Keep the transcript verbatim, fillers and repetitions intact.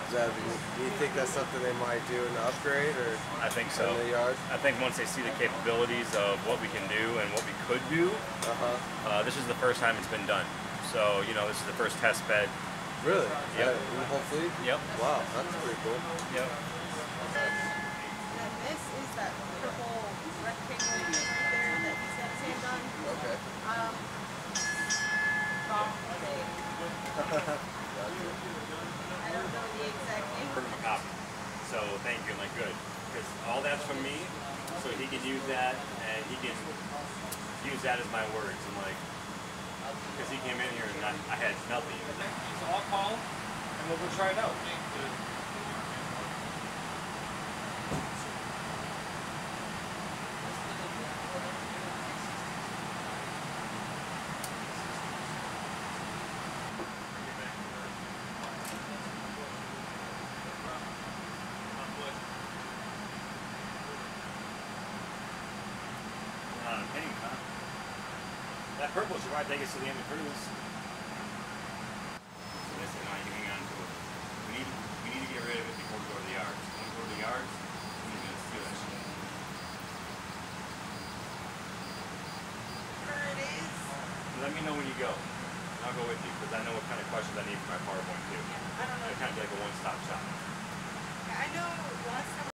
Is that, do you think that's something they might do in the upgrade, or I think so. in the yard? I think once they see the capabilities of what we can do and what we could do, Uh-huh. uh, this is the first time it's been done. So, you know, this is the first test bed. Really? Yep. Yeah, in the whole fleet? Yep. Wow, that's pretty cool. Yep. And this is that purple rectangle right there that he's got his hand on. Okay. Um, okay. Gotcha. I don't know the exact name. Him a copy. So thank you. I'm like, good. Because all that's from me, so he can use that and he can use that as my words. I'm like, because he came in here and I, I had nothing. So I'll call and we'll go try it out. Not a penny, huh? That purple should probably take us to the end of cruise. So they said, no, you can hang on to it. We need, we need to get rid of it before we go to the yards. When we go to the yards, we need to steal that shit. There it is. Let me know when you go. And I'll go with you because I know what kind of questions I need for my PowerPoint too. I don't know. It's kind of like a one-stop shop. I know last time.